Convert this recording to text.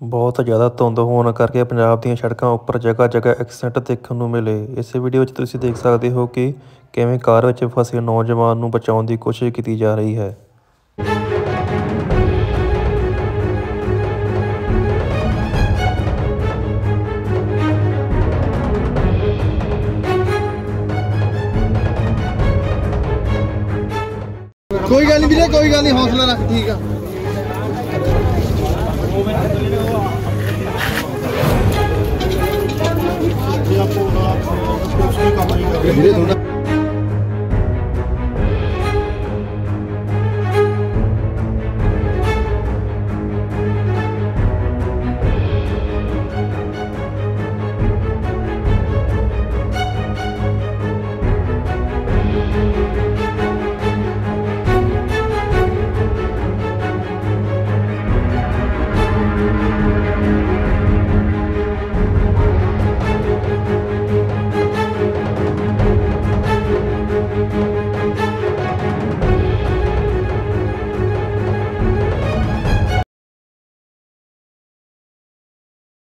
ਬਹੁਤ ਜ਼ਿਆਦਾ ਧੁੰਦ ਹੋਣ ਕਰਕੇ ਪੰਜਾਬ ਦੀਆਂ ਸੜਕਾਂ ਉੱਪਰ ਜਗ੍ਹਾ ਜਗ੍ਹਾ ਐਕਸੀਡੈਂਟ ਦੇਖਣ ਨੂੰ ਮਿਲੇ। ਇਸ ਵੀਡੀਓ ਵਿੱਚ ਤੁਸੀਂ ਦੇਖ ਸਕਦੇ ਹੋ ਕਿ ਕਿਵੇਂ ਕਾਰ ਵਿੱਚ ਫਸੇ ਨੌਜਵਾਨ ਨੂੰ ਬਚਾਉਣ ਦੀ ਕੋਸ਼ਿਸ਼ ਕੀਤੀ ਜਾ ਰਹੀ ਹੈ। कोई गल नहीं वीरे, कोई गल नहीं, हौसला रख, ठीक है।